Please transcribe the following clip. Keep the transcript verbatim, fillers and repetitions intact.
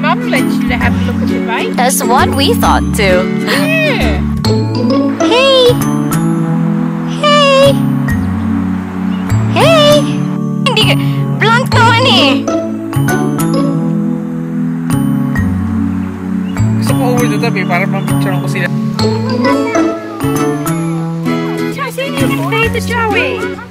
Mum let you to have a look at the baby. That's what we thought too. Yeah. Hey! Hey! Hey! Hindi ka... Blunt naman eh! Gusto ko uwi ito tabi para mamicturean ko sila. Say the Joey.